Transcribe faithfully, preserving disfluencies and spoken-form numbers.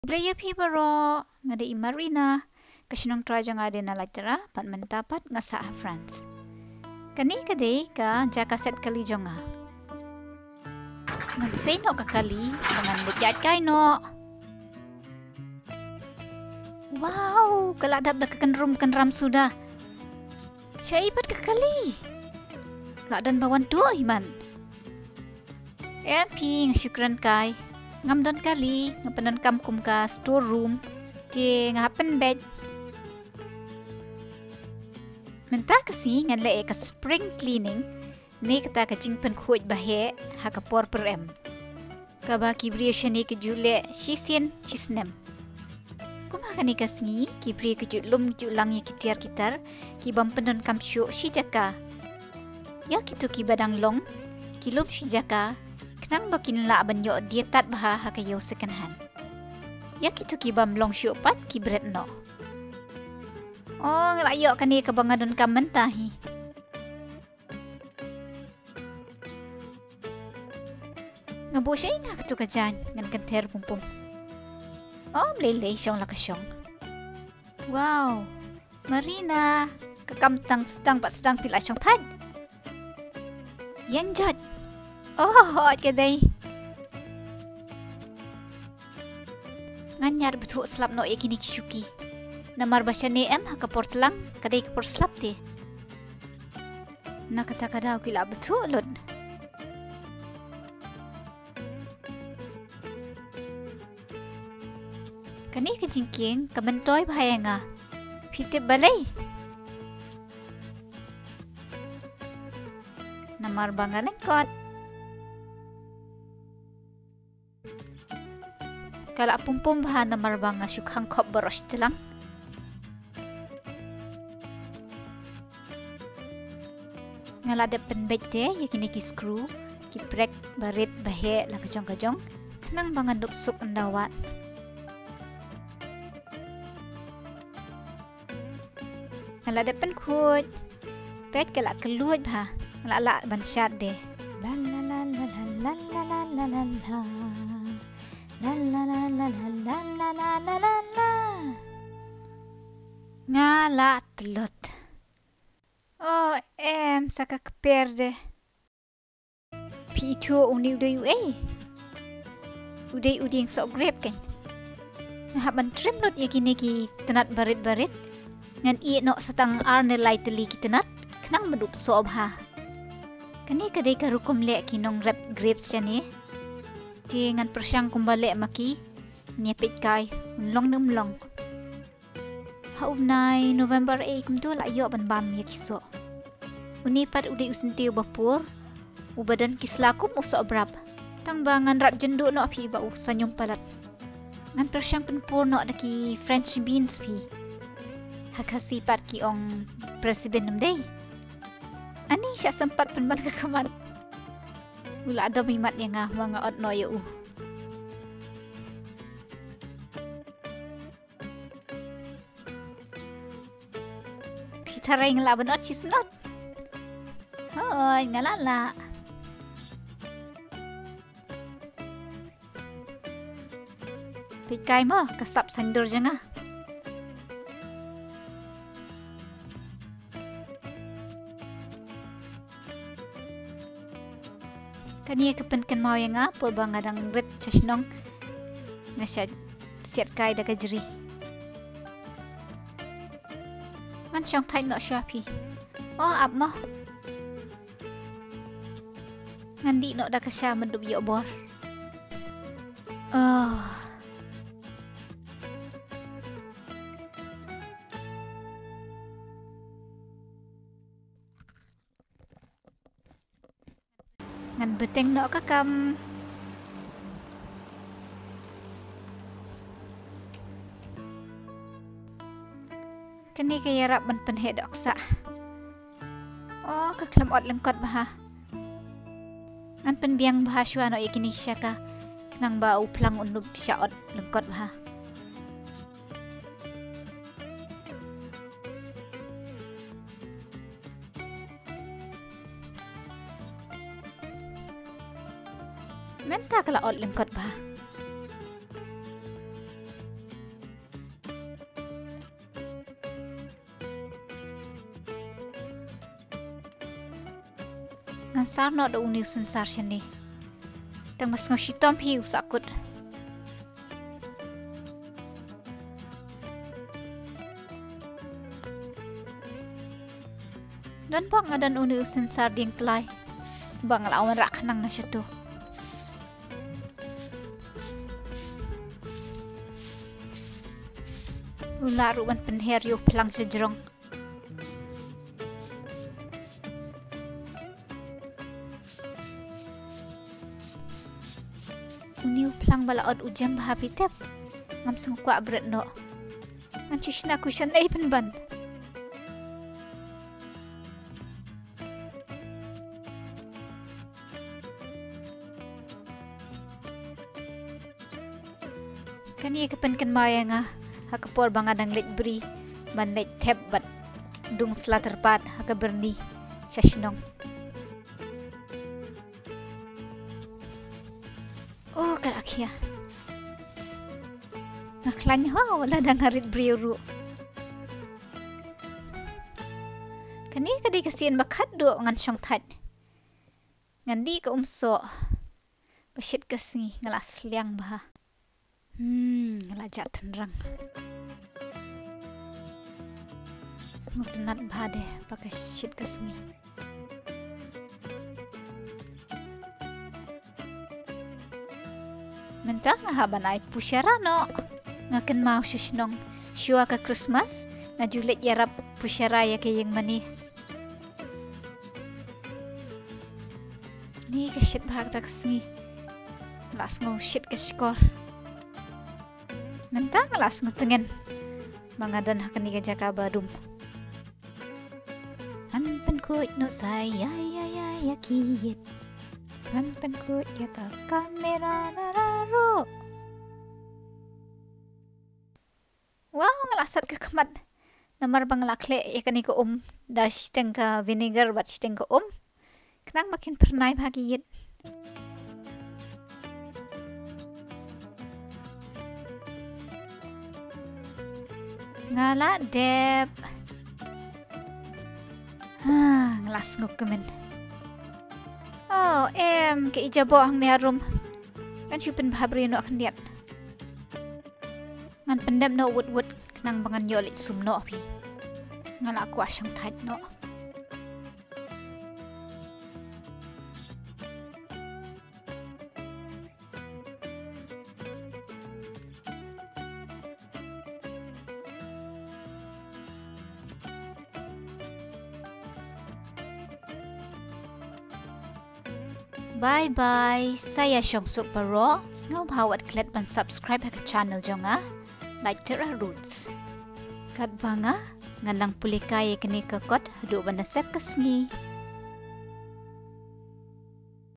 Blaya pi baro ngada i marina kasinong traja nga din na latera pat mentapat nga sa France. Kani kadai ka jaka set kali jonga. Magsay no kakali dengan lejat kay no. Wow, kaladap dah kekenrum kenram sudah. Siya ipat kakali. Ladan bawan tu iman. M P syukran kay. Ngamdon kali ngapanon kamkum ka storeroom ti ngapen bed. Menta kasi ngan le ka spring cleaning ni kata ka jingpynkhuid baheh ha ka por pyrem. Kaba ki briew shani ke jule shisien shisnem. Kuma kani kasngi ki briew ke julum julang ye kitiar kitar ki bam penon kam syu shijaka. Ya kitu ki badang long kilum shijaka. Nang bakin la banyo dia tat baha ha kayo second hand. Ya kitu ki bam long syupat ki bread no. Oh ngelayo kani ka bangadon kam mentahi. Ngabo siya nga katu kajan ngan kenter pumpum. Oh lele syong la kasyong. Wow. Marina kakamtang sedang pat sedang pila syong tad. Yang jat. Oh, hot kadai. Nganyar betul slap no ekini kisuki. Namar basya ne em ha kapor telang kadai kapor slap te. Na kata kada aku la betul lud. Kani ke jingking ka myntoi baheh nga. Pitip balai. Namar bangalan kot. Kala pumpum bahan na marbang nga syukhang kop baros tilang. Ngalada penbet te yakini ki screw ki brek barit baheh la kajong-kajong kanang bangan duksuk endawat. Ngalada penkhud pet kala keluat bah ngalala bansyat de. La la la la la la la la la la. La la la la la la la la la la. Ngala Tlot. Oh em saka keperde. Pito uni uday uay. Uday uday yang sok grab kan. Nahaban trim lot ya kini ki tenat barit-barit. Ngan iye no satang arne lai teli ki tenat. Kenang medup Sngewbha. Kani kadai karukum le kinong rap grapes jani. Dengan persyang kumbalik maki nyepit kai unlong numlong. Harum nai November eh kumtu la yo ban bam ya kiso. Unipat udai usentiu bapur ubadan kislakum usok brab. Tangbangan rap jenduk no api bau sanyum palat. Ngan persyang penpur no daki French beans pi. Hakasi pat ki ong presiden namdai. Ani syak sempat penbal kekamat. Ula ada mimat yang ngah mga ot no yu. Pitaray ng laban ot chisnot. Hoy, ngalala. Pikay mo, kasap sandur dyan nga. Kani ka pynmih yang nga por ba nga dang rit sa shnong nga siya siat kay daga jiri. Man siyang tay no siya pi. Oh ap mo. Ngandi no daga siya madub yo bor. Oh. Ngan beteng no kakam. Kani kaya rap ban penhe doksa. Oh kaklam ot lengkot baha. Ngan pen biang baha syua no yakini siya ka. Kenang bau plang unub siya ot lengkot baha. Menta kala ot lengkot ba? Ngan sarno do uniu sunsar shani. Tang mas ngoshitom hiu sakut. Dan bang adan uniu sunsar ding kelai. Bang lawan rak nang na situ. Ula ruan penher yu pelang sejrong. Uniu pelang balaod ujam bahapitep. Ngam sungkwa berat no. Ngan Jingshna kusyan ay penban. Kani ke pynmih ianga. Hakapor bangadang lek beri. Ban lek tep bat. Dung slaterpat haka berni. Shnong. Oh kalakya. Naklan ho wala dang harit briew ru. Kani kadi kasian makat do ngan syong tat. Ngan di ka umso. Pasyit kasngi ngalas liang bah. Hmm, ngelajak tenrang. Sengguh tenat bah deh pakai syit kasngi. Mentang ha bnai pusyara no. Ngaken mau shisnong. Syua ke Christmas. Najulit yarap pusyara ya ke ïngmane. Ni ke syit bahag tak sengi. Las ngau syit ke skor. Mentang las ngau tengen. Mangadan hakan ni ke jaka badum. Pynmih no saya ya ya ya kiyit. Pynmih ya ka kamera nararo. Wow, ngalasat ke kemat. Namar bang lakle ya kani ko um. Dah siteng ka vinegar bat siteng ko um. Kenang makin pernai bahagiyit. Ngala dep. Ah, ngelas nguk kemen. Oh, em ke ijabo hang ni harum. Kan syupen bahabri no akan lihat. Ngan pendem no wut-wut kenang bangan yolit sum no pi. Ngan aku asyang tat no. Bye-bye. Saya Sngewbha. Sngewbha wat klet ban subscribe ke channel jonga. Like tera roots. Kat banga nganang pulikay kini kakot hadu ban nasep kasngi.